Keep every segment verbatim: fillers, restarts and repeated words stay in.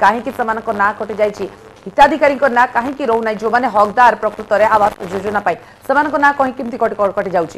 कहीं ना कटि जाइए हिताधिकारी ना कहीं रोना जो मैंने हकदार प्रकृत में आवास योजना पाई से ना कहीं केमती कटि जाऊँगी।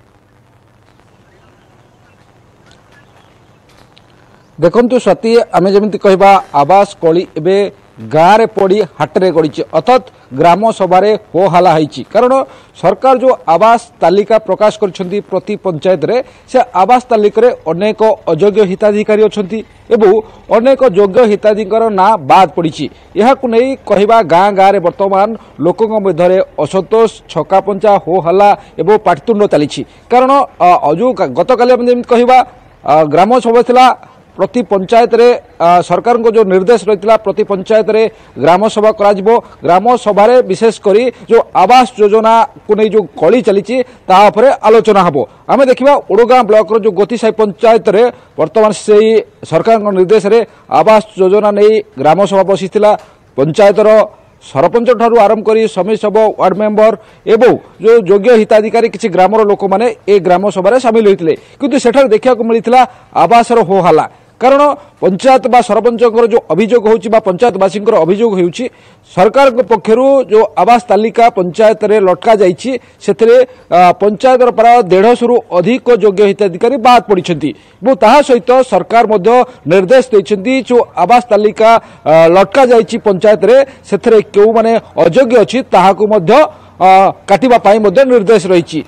देखु स्वाति आम जमी कहवा आवास कली एवं गाँव में पड़ी हाटरे गड़ी अर्थात ग्राम सभार हो हाला होती कारण सरकार जो आवास तालिका प्रकाश कर प्रति पंचायत रे से आवास तालिका अनेक अयोग्य हिताधिकारी अच्छा एवं अनेक योग्य हिताधिकार ना बाद पड़ी यह कहवा गाँ गाँव में बर्तमान लोकों मध्य असंतोष छका पंचा हो हाला एवं पाटितुंड चली कारण जो गत काली कहवा ग्राम सभा थिला प्रति पंचायत रे सरकार को जो निर्देश रही प्रति पंचायत रे ग्राम सभा करा ग्राम सभा विशेष करी जो आवास योजना को नहीं जो कली चली तापर आलोचना हम आम देखा ओडगाँ ब्लॉक जो गोतीसाई पंचायत रे वर्तमान से सरकार निर्देश रे आवास योजना नहीं ग्राम सभा बसी पंचायतर सरपंच ठारू आरंभ करी समिति सभा वार्ड मेंबर एवं जो योग्य हिताधिकारी किसी ग्रामर लोक मैंने ए ग्राम सभा सामिल होते किंतु सेठार देखा मिलता आवासर हो हाला कारण पंचायत बा सरपंच जो अभियोग होची बा पंचायतवासी अभियोग होची सरकार पक्षर जो आवास तालिका पंचायत रे लटका जाइछि सेथिरे पंचायत प्राय डेढ़श रु अधिक योग्य हिताधिकारी बाद पड़ती सहित सरकार मध्य निर्देश देइछन्ती जो आवास तालिका लटका जाइछि पंचायत रे सेथिरे केउ माने अयोग्य अछि ताहाकु मध्य काटिबा पाई मध्य निर्देश रही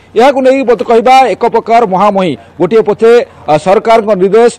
कहवा एक प्रकार महामही गोटे पथे सरकार निर्देश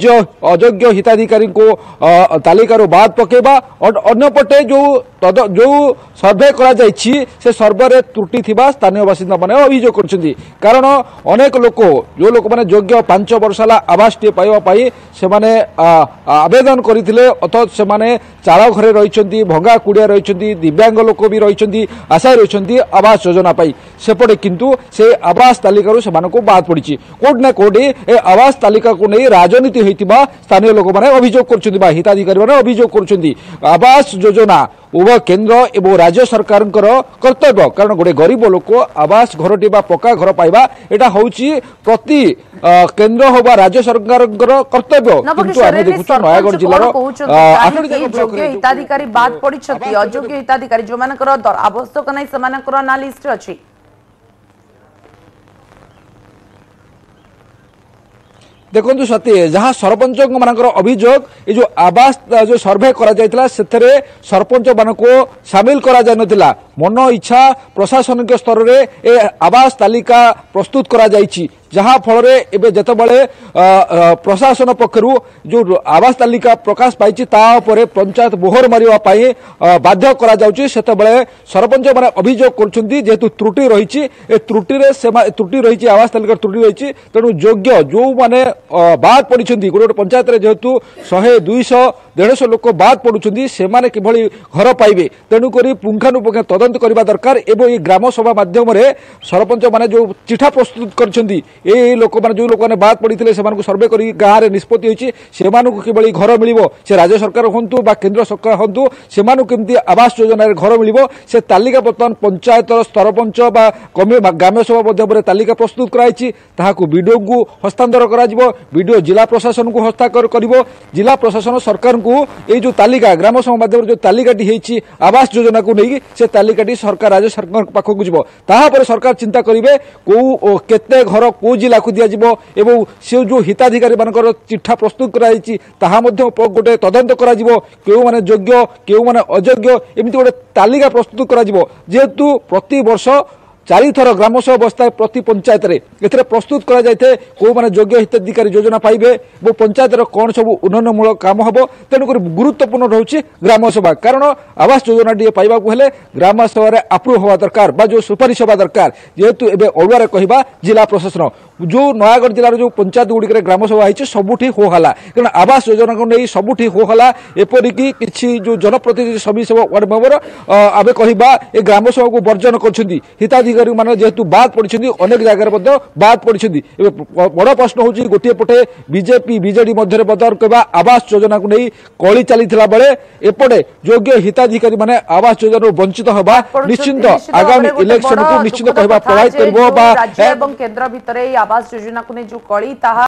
अयोग्य हिताधिकारी को तालिकार बाद पकेबा और अन्य पटे जो जो सर्वे करा जाइछि से सर्वे त्रुटि थिबा स्थानीय बासिंदा माने अभियोग करछन्ती कारण अनेक लोक जो लोक माने योग्य पांच वर्ष ला आवास टे पाइबा पाई से माने आवेदन करथिले अथवा से माने चाଳ घरे रहिछन्ती भंगा कुडिया रहिछन्ती दिव्यांग लोक भी रहिछन्ती आशा रहिछन्ती आवास योजना पाई सेपटे किंतु से आवास तालिका से बाद पड़ी कोट ना कोटी ए आवास तालिका को नहीं राजनीति होता स्थानीय लोक मैंने अभियोग कर हिताधिकारी मैंने अभियोग कर आवास योजना उभय केंद्र एवं राज्य सरकार कर्तव्य कारण गोटे गरीब लोक आवास घरटी पक्का घर पाइबा एटा होची प्रति केंद्र हो राज्य सरकार कर्तव्य किंतु आम देखु नयागढ़ जिलार हिताधिकारी बाद पड़ी अयोग्य हिताधिकारी जो आवश्यक नहीं से ना लिस्ट अच्छी देखु सती जहाँ सरपंच मानकर अभियोग ये जो आवास जो सर्वे करा जायतिला सेथरे सरपंच मान को सामिल करा जाय नथिला मन इच्छा प्रशासनिक स्तर रे ए आवास तालिका प्रस्तुत करा जायछि जहाँ फल एवं जिते प्रशासन पक्षर जो आवास तालिका प्रकाश पाई पंचायत मोहर मारे बाध्य करते सरपंच मैंने अभियोग करेतु त्रुटि रही त्रुटि त्रुटि रही आवास तालिका त्रुटि रही तेणु योग्य जो मैंने बाद पड़ी गोटे गोटे पंचायत जेहेतु शहे दुईश देढ़श लोक बाद पड़ुंट से किभली घर पाइबे तेणुक पुंखानुपुंख तदंत करने दरकार एवं ये ग्राम सभा माध्यम सरपंच मैंने जो चिठा प्रस्तुत कर ये लोक मैंने जो लोक मैंने बाद पड़ी थे सर्वे कर गाँव में निष्पत्ति होती से किभली घर मिल से राज्य सरकार हूँ केंद्र सरकार हूँ से केमती आवास योजना घर मिल से तालिका बर्तमान पंचायत सरपंच ग्राम्य सभा मध्यम तालिका प्रस्तुत कराई विडीओ को हस्तांतर कर जिला प्रशासन को हस्ताक्षर कर जिला प्रशासन सरकार को ये जो तालिका ग्राम सभा माध्यम जो तालिकाटी होती आवास योजना को लेकिन से तालिकाटी सरकार राज्य सरकार पाखक जीव सरकार चिंता करेंगे कौ केते घर कौ जिला को दिज्व एवं से जो हिताधिकारी मान चिठा प्रस्तुत कराई गोटे तदंत क्यों माने योग्य क्यों माने अयोग्य एमती गोटे तालिका प्रस्तुत करेतु प्रति वर्ष चारि थर ग्राम सभा बसता प्रति पंचायत रे एथरे प्रस्तुत करा जायते को माने योग्य हिताधिकारी योजना पाइबे वो पंचायत रो कोन सब उन्नयनमूलक काम हबो तेणुक गुरुत्वपूर्ण रहउछि ग्राम सभा कारण आवास योजना डी पाइबा को हेले ग्राम सभा रे अप्रूव होवा दरकार बा जो सुपारिश होवा दरकार जेहेतु एबे ओडुआरे कहबा जिला प्रशासन जो नयागढ़ जिलार जो पंचायत गुड़िक ग्राम सभा होती सबुठी हो हला कारण आवास योजना को नहीं सबुठी हो हला एपरिक किसी जो जनप्रतिनिधि समिति सभा वार्ड मेंबर आबे कहबा ए ग्राम सभा को वर्जन करछन्ती हिताधिकारी माने जेहेतु बाद पड़छन्ती अनेक जगह मध्ये बाद पड़छन्ती बड़ प्रश्न होची गोटे पटे बीजेपी बीजेडी मध्य बदर कहबा आवास योजना को नहीं कली चलीथिला बेले एपटे योग्य हिताधिकारी माने आवास योजना वंचित होबा निश्चित आगामी इलेक्शन को निश्चित कहबा प्रभावित करबो बा राज्य एवं केंद्र भितरे आवास योजना को जो कली